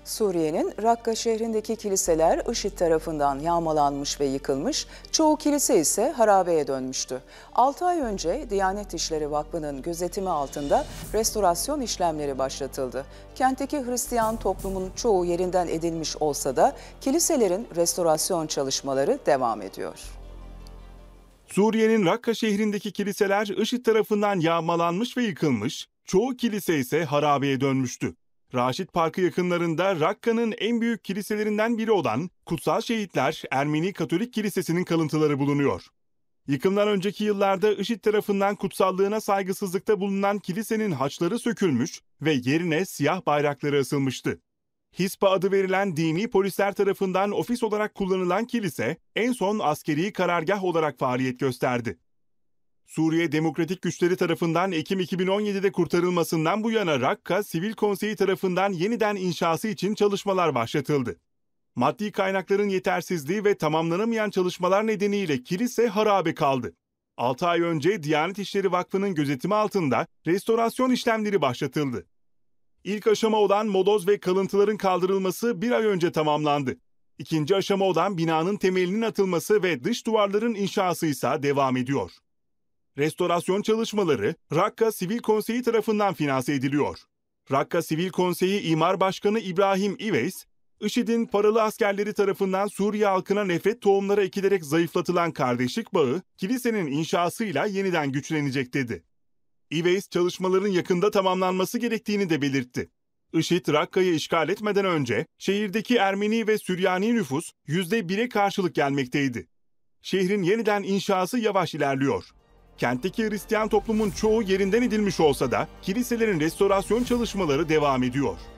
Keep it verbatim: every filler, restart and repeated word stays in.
Suriye'nin Rakka şehrindeki kiliseler IŞİD tarafından yağmalanmış ve yıkılmış, çoğu kilise ise harabeye dönmüştü. altı ay önce Diyanet İşleri Vakfı'nın gözetimi altında restorasyon işlemleri başlatıldı. Kentteki Hristiyan toplumun çoğu yerinden edilmiş olsa da kiliselerin restorasyon çalışmaları devam ediyor. Suriye'nin Rakka şehrindeki kiliseler IŞİD tarafından yağmalanmış ve yıkılmış, çoğu kilise ise harabeye dönmüştü. Raşit Parkı yakınlarında Rakka'nın en büyük kiliselerinden biri olan Kutsal Şehitler Ermeni Katolik Kilisesi'nin kalıntıları bulunuyor. Yıkımdan önceki yıllarda IŞİD tarafından kutsallığına saygısızlıkta bulunan kilisenin haçları sökülmüş ve yerine siyah bayrakları asılmıştı. Hispa adı verilen dini polisler tarafından ofis olarak kullanılan kilise en son askeri karargah olarak faaliyet gösterdi. Suriye Demokratik Güçleri tarafından Ekim iki bin on yedi'de kurtarılmasından bu yana Rakka Sivil Konseyi tarafından yeniden inşası için çalışmalar başlatıldı. Maddi kaynakların yetersizliği ve tamamlanamayan çalışmalar nedeniyle kilise harabe kaldı. altı ay önce Diyanet İşleri Vakfı'nın gözetimi altında restorasyon işlemleri başlatıldı. İlk aşama olan moloz ve kalıntıların kaldırılması bir ay önce tamamlandı. İkinci aşama olan binanın temelinin atılması ve dış duvarların inşası ise devam ediyor. Restorasyon çalışmaları Rakka Sivil Konseyi tarafından finanse ediliyor. Rakka Sivil Konseyi İmar Başkanı İbrahim İveys, IŞİD'in paralı askerleri tarafından Suriye halkına nefret tohumları ekilerek zayıflatılan kardeşlik bağı, kilisenin inşasıyla yeniden güçlenecek dedi. İveys, çalışmaların yakında tamamlanması gerektiğini de belirtti. IŞİD, Rakka'yı işgal etmeden önce şehirdeki Ermeni ve Süryani nüfus yüzde bire karşılık gelmekteydi. Şehrin yeniden inşası yavaş ilerliyor. Kentteki Hristiyan toplumun çoğu yerinden edilmiş olsa da kiliselerin restorasyon çalışmaları devam ediyor.